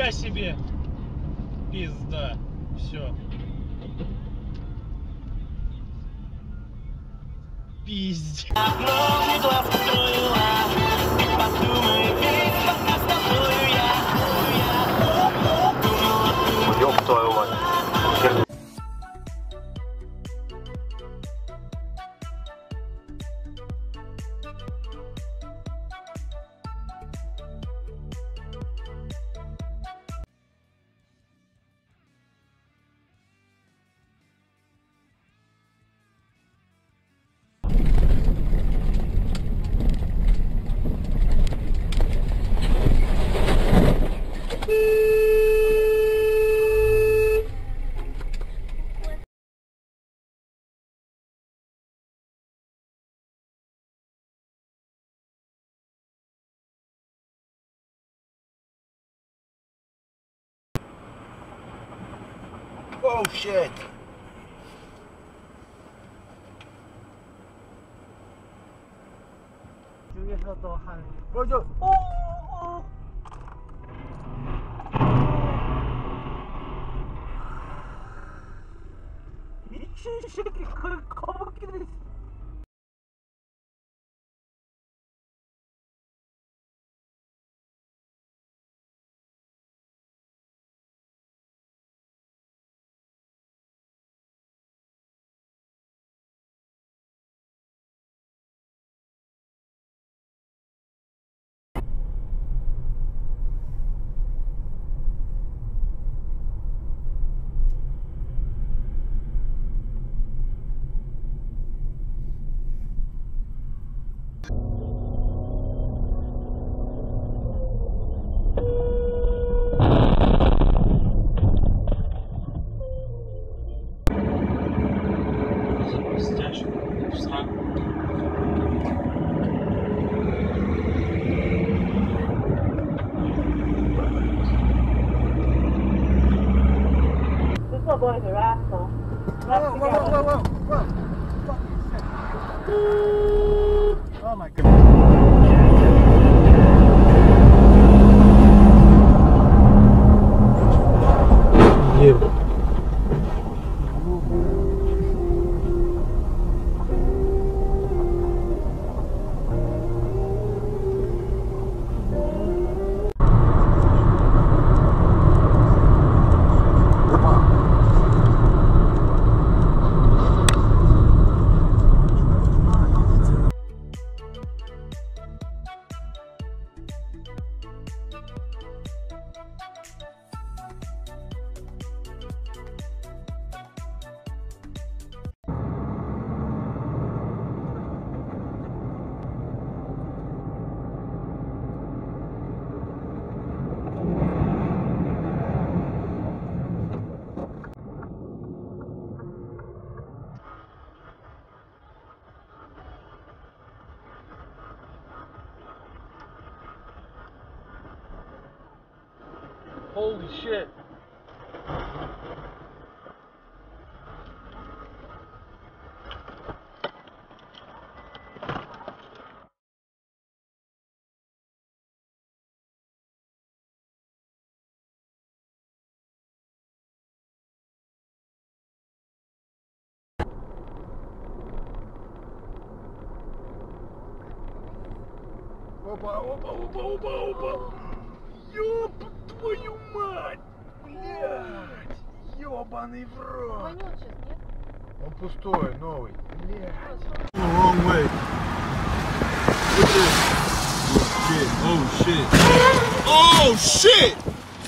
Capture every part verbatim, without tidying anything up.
Нифига себе. Пизда. Все. Пиздец. Ёб твою мать. Oh shit! 주위에서도 한 맞아! 오! 오! 미친 새끼 그 거북이들. This little boy's a rascal. Whoa, whoa, whoa, whoa, whoa, whoa! Oh my god. Yeah. Holy shit. Опа, опа, опа, опа, опа! Ёб твою мать! Блядь! Ёбаный в рот! Вонет сейчас, нет? Он пустой, новый. Блядь! Wrong way. Oh shit! Oh shit! Oh shit!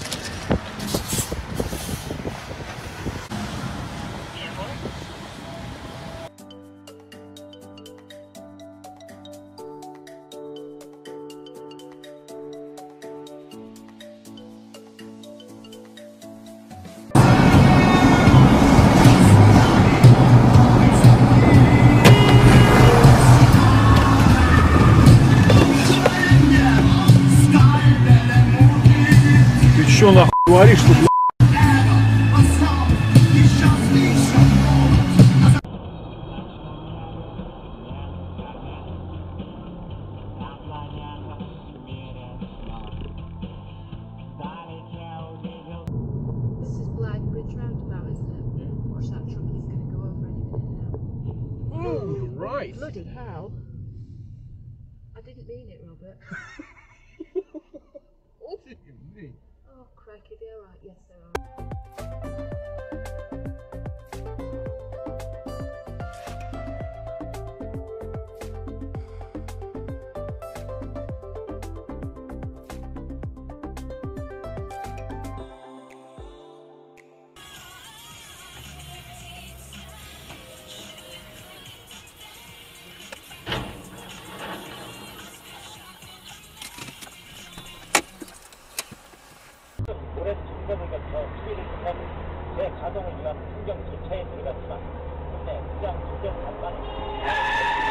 Что нахуй говоришь, что, блядь? Started Oh, you're right. Bloody hell. I didn't mean it, Robert. What did you mean? Oh, crikey, they're right. Yes, they are. 오랜 청년을 거쳐 추위를 극하고 제 가정을 위한 풍경 조차에 들어갔지만 근데 그냥 풍경 간만에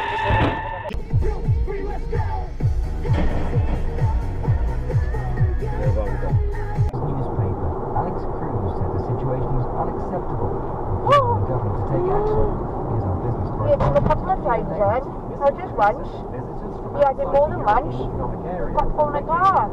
Newspaper, Alex Cruz said the situation was unacceptable and called on the government to take action. Here's our business We have a couple of times then. I just once. We had it more than once. Got on the car.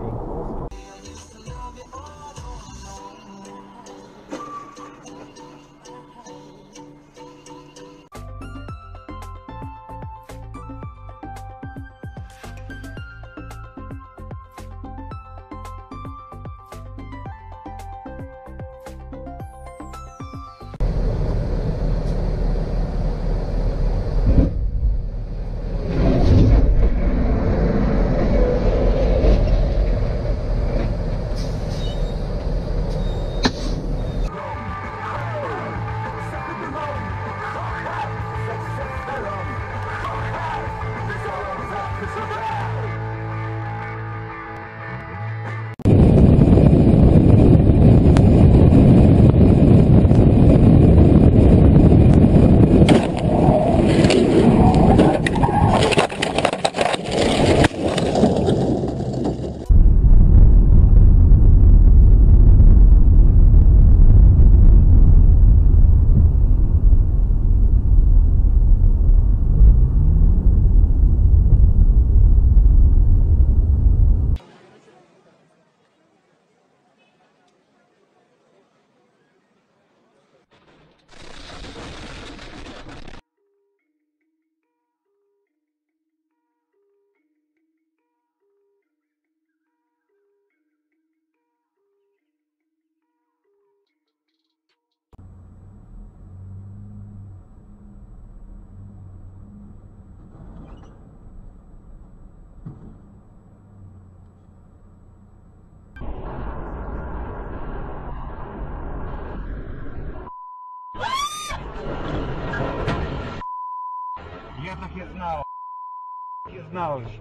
Я так и знал. И знал же.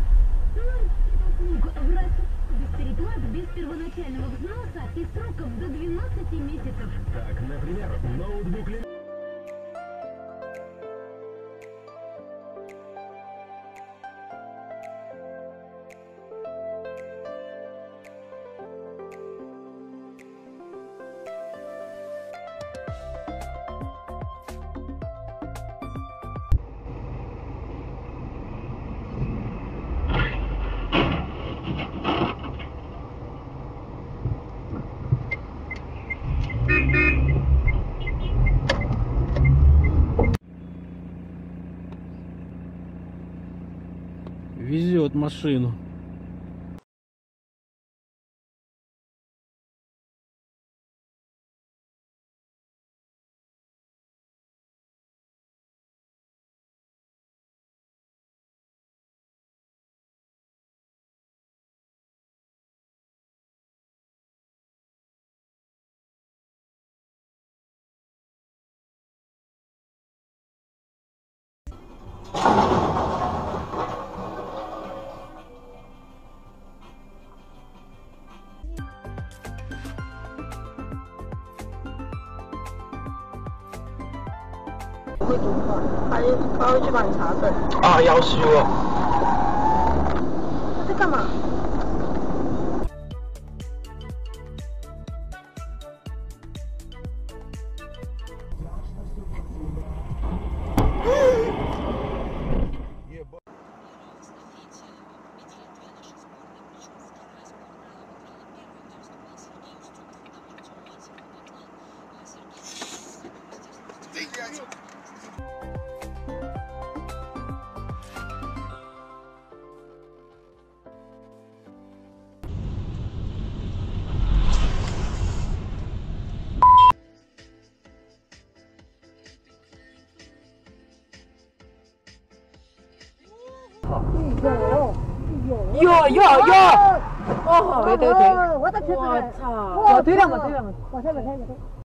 Без переплат, без первоначального взноса и сроков до двенадцати месяцев. Так, например, ноутбук Везет машину. 會點啊？喺包住幫你查對。 啊有事喎。 在幹嘛？ Ты, блядь. 야, 야, 야! 어, 왜 돼, 돼? 왔다 쳤어. 와, 차. 와, 대량만, 대량만. 와, 대량, 대량.